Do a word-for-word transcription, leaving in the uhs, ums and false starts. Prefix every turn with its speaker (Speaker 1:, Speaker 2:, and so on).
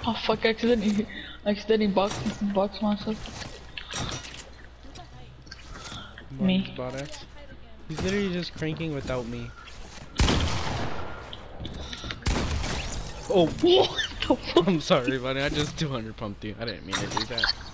Speaker 1: Oh fuck, I accidentally, I accidentally box, box myself. Me.
Speaker 2: Badass. He's literally just cranking without me. Oh,
Speaker 1: What the fuck?
Speaker 2: I'm sorry, buddy. I just two hundred pumped you. I didn't mean to do that.